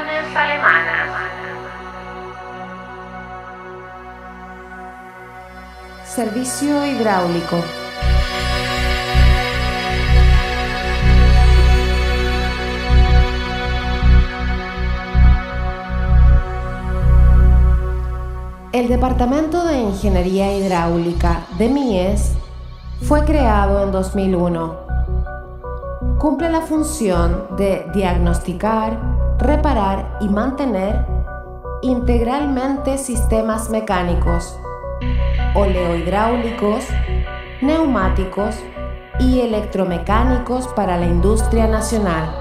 Soluciones alemanas. Servicio hidráulico. El Departamento de Ingeniería Hidráulica de MIES fue creado en 2001. Cumple la función de diagnosticar, reparar y mantener integralmente sistemas mecánicos, oleohidráulicos, neumáticos y electromecánicos para la industria nacional.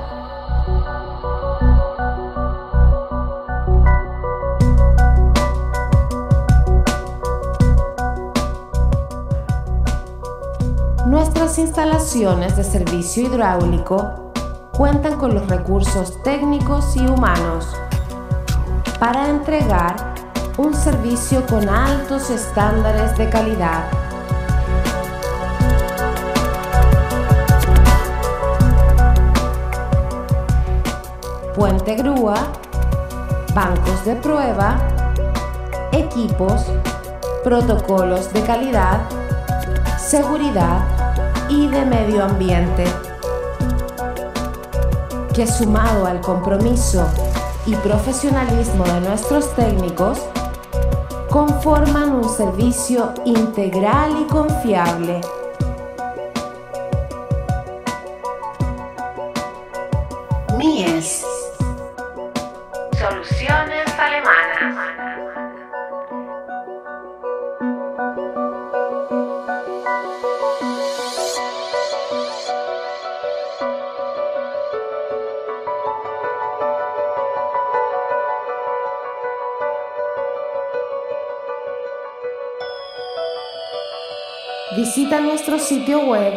Nuestras instalaciones de servicio hidráulico cuentan con los recursos técnicos y humanos para entregar un servicio con altos estándares de calidad. Puente grúa, bancos de prueba, equipos, protocolos de calidad, seguridad y de medio ambiente, que sumado al compromiso y profesionalismo de nuestros técnicos, conforman un servicio integral y confiable. MIES. Soluciones alemanas. Visita nuestro sitio web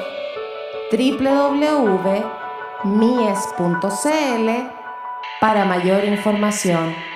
www.mies.cl para mayor información.